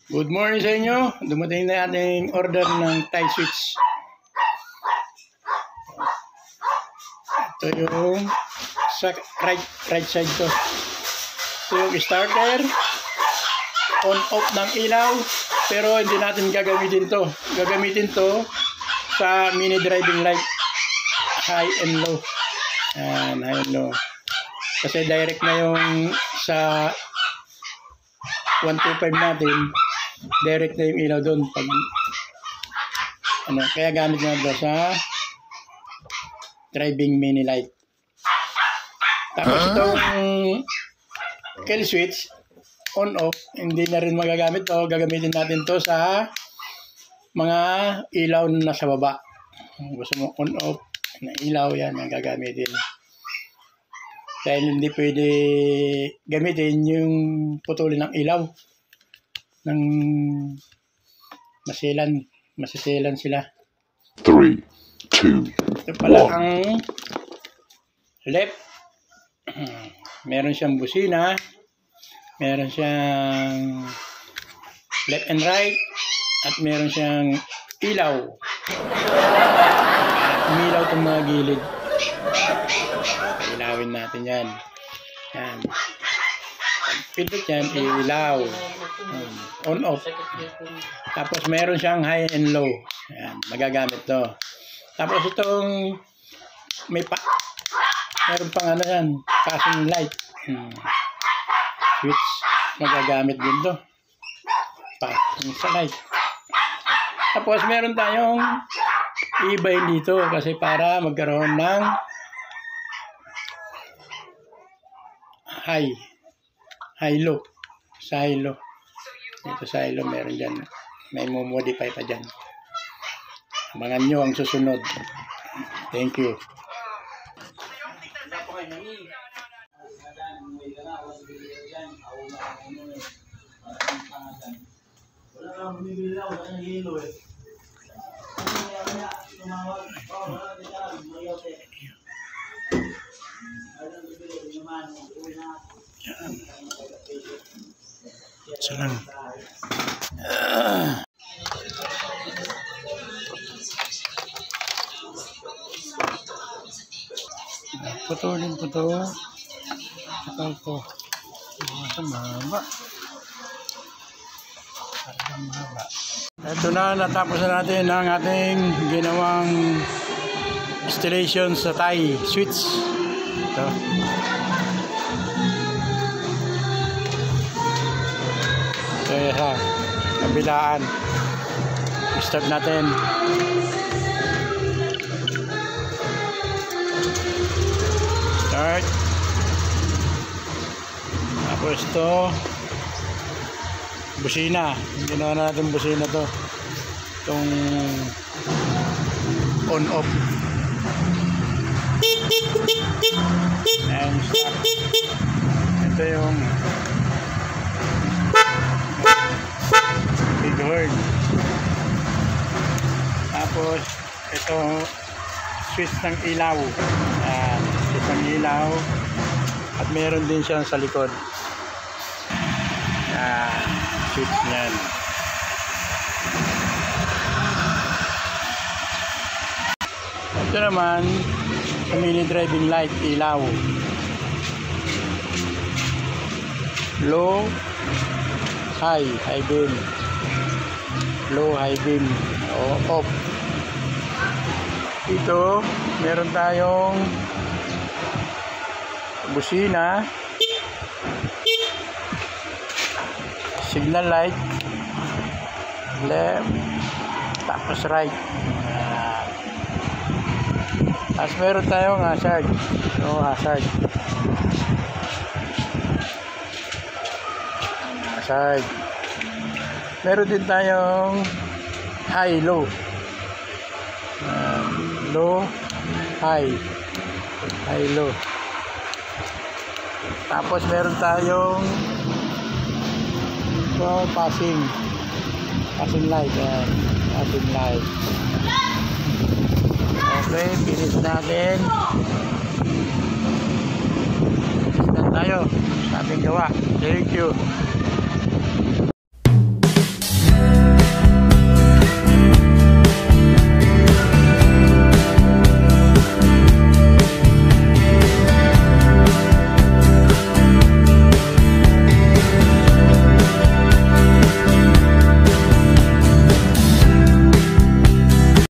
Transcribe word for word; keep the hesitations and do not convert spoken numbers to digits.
Good morning sa inyo. Dumating na ating order ng tie switch. Ito yung sa right, right side to. Ito yung starter. On off ng ilaw. Pero hindi natin gagamitin to. Gagamitin to sa mini driving light. High and low. Ayan, high and low. Kasi direct na yung sa one twenty-five natin. Direct na yung ilaw doon pag ano, kaya gamit na doon sa driving mini light. Tapos itong kill switch on off, hindi na rin magagamit to. Gagamitin natin to sa mga ilaw na nasa baba. Kung gusto mo on off na ilaw, yan ang gagamitin. Dahil hindi pwede gamitin yung putulin ng ilaw ng masilan, masisilan sila. three, two, ito pala ang left. Meron siyang busina, meron siyang left and right, at meron siyang ilaw. Umilaw itong mga gilid. Ilawin natin yan. Yan. Pindot yan, ilaw. Um, on off. Tapos meron siyang high and low. Yan, magagamit to. Tapos itong may pa meron pang ano yan, passing light. Hmm. Switch, magagamit din to. Passing sa light. Tapos meron tayong i-bind dito kasi para magkaroon ng high high low sa high low. Dito sa high low meron dyan, may modify pa dyan. Abangan nyo ang susunod. Thank you. Yan. Isa lang. Ah. Putulin ko to. Putol ko. Sa mahaba. Sa mahaba. Ito na, natapos na natin ang ating ginawang installation sa tie switch. Ito. Ito yung sa kabilaan. Start natin. Start. Tapos ito busina. Ginawa na natin busina to. Itong on off. And ito yung big horn. Tapos ito switch ng ilaw. Ayan, switch ng ilaw. At meron din siya sa likod. Ayan, switch niyan. Ito naman sa mini driving light, ilaw. Low, high, high beam. Low, high beam. O, off. Ito, meron tayong busina, signal light, left, tapos right. Tapos meron tayong hazard. O, hazard. Hazard. Meron din tayong high, low. Uh, low, high. High, low. Tapos meron tayong so, passing. Passing light. Uh, passing light. Okay, finish natin. Finish na tayo sa ating gawa. Thank you.